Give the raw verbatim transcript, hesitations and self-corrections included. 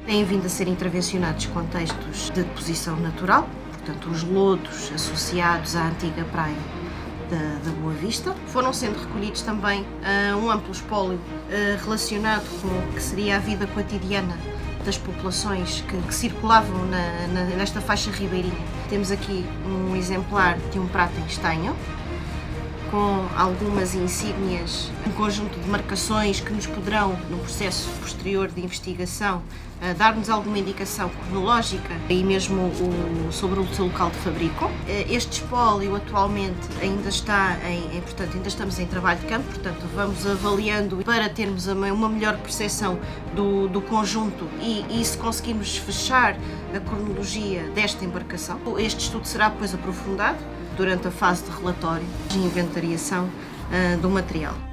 Têm vindo a ser intervencionados contextos de deposição natural, portanto os lodos associados à antiga praia da, da Boa Vista. Foram sendo recolhidos também uh, um amplo espólio uh, relacionado com o que seria a vida cotidiana das populações que, que circulavam na, na, nesta faixa ribeirinha. Temos aqui um exemplar de um prato em estanho, com algumas insígnias, um conjunto de marcações que nos poderão, no processo posterior de investigação, dar-nos alguma indicação cronológica e mesmo o, sobre o seu local de fabrico. Este espólio atualmente ainda está em, portanto, ainda estamos em trabalho de campo, portanto vamos avaliando para termos uma melhor percepção do, do conjunto e, e se conseguirmos fechar a cronologia desta embarcação. Este estudo será depois aprofundado durante a fase de relatório de inventariação uh, do material.